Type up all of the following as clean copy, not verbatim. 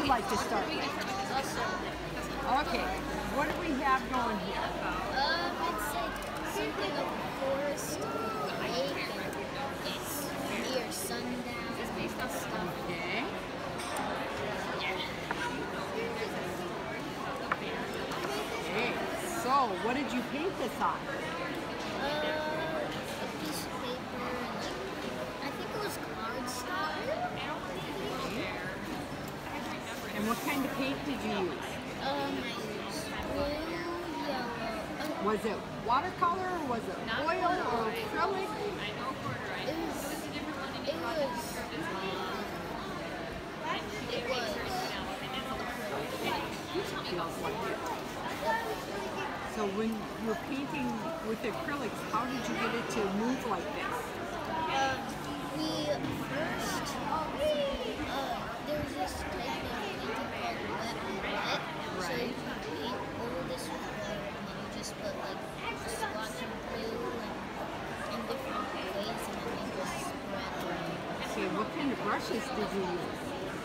you like to start with? Okay, what do we have going here? It's like something of a forest, lake, and it's near sundown and stuff. Okay. Okay, so what did you paint this on? A piece of paper and I think it was cardstock. And what kind of paint did you use? I used blue, yellow. Was it watercolor, or was it oil, or acrylic? Feels like it. So when you were painting with acrylics, how did you get it to move like this? We first, there's this type of painting called wet and wet. So you can paint over this with water and then you just put like spots of blue and in different ways and then they just spread around. Okay, what kind of brushes did you use?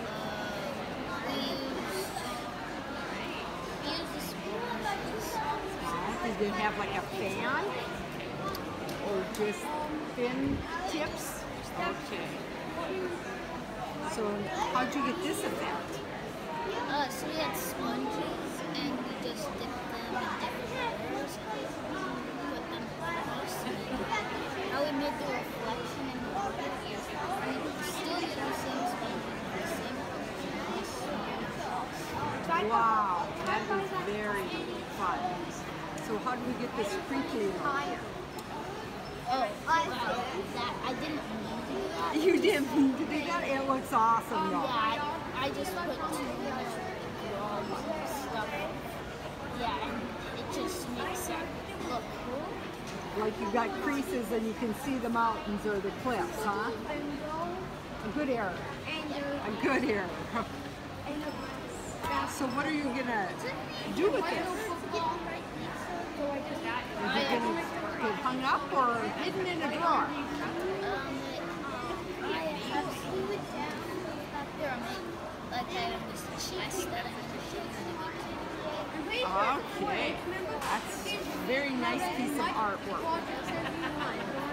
We used the spoon brushes. Did it have like a fan? Or just thin tips? Okay. So how'd you get this effect? So we had sponges and we just dipped them in different colors and put them across and how we made the reflection in the water. We still use the same sponges and the same colors. Wow, that is very fun. So how do we get this sprinkling on here? Oh, wow, that I didn't mean to do that. You didn't mean to do that? It looks awesome though. Yeah, I just put too much drawings and stuff. Yeah, and it just makes it look cool. Like you've got creases and you can see the mountains or the cliffs, huh? A good error. A good error. So what are you gonna do with this? Is it gonna get hung up or hidden in a drawer? I have sleeve it down up there. Like I have this chest that I have to show you. Okay, that's a very nice piece of artwork.